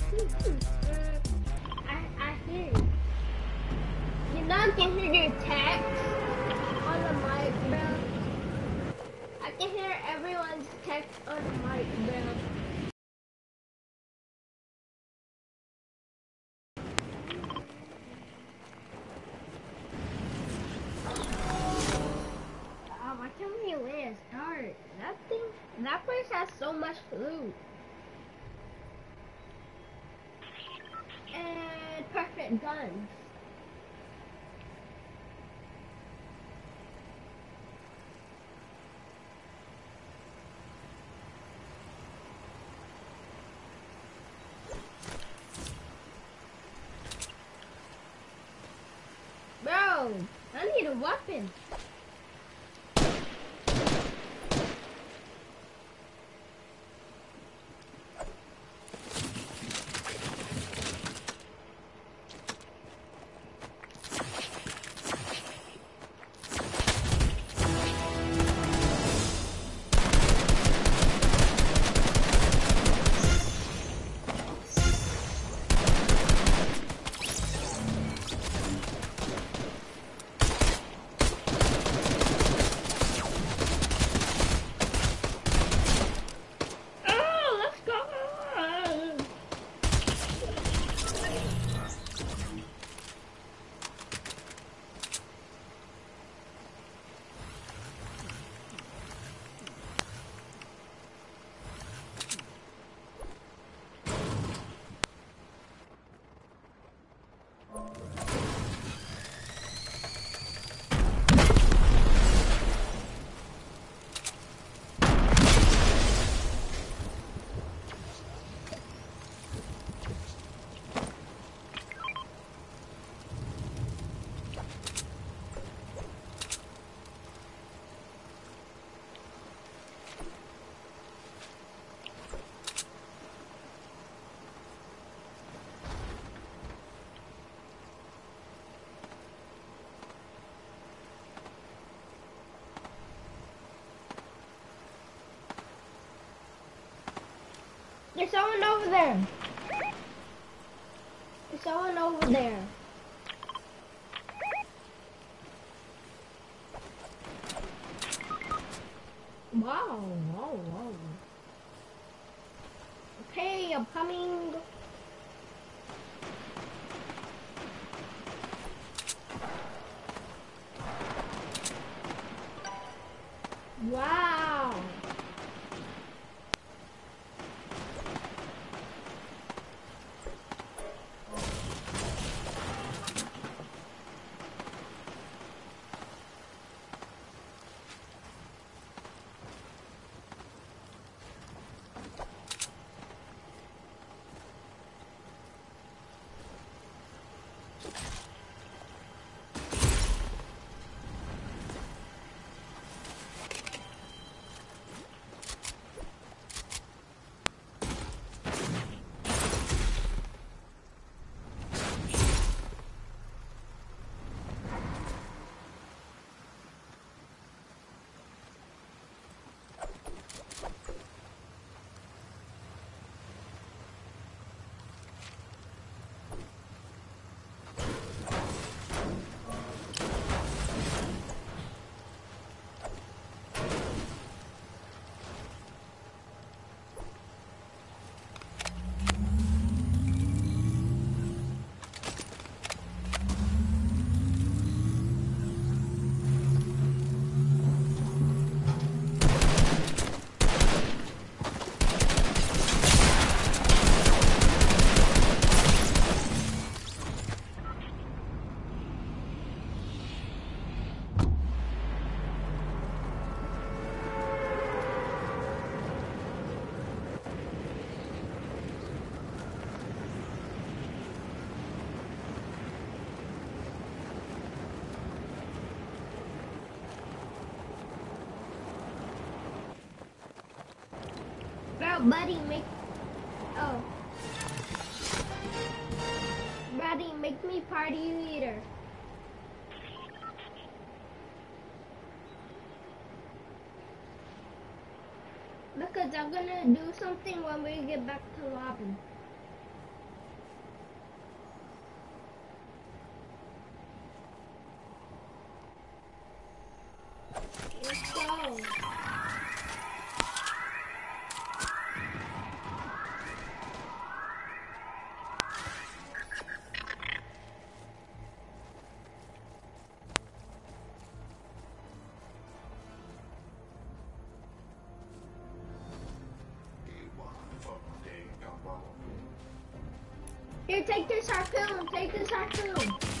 I hear you. You know I can hear your text on the mic, bro. I can hear everyone's text on the mic, bro. Why can't we land start? That place has so much food. And perfect guns. Bro, I need a weapon. Oh, let's go. There's someone over there. There's someone over there. Wow, wow, wow. Okay, I'm coming. Wow. Bro, buddy, oh. Buddy, make me party leader. Because I'm gonna do something when we get back to lobby. Let's go. Here, take this harpoon. Take this harpoon.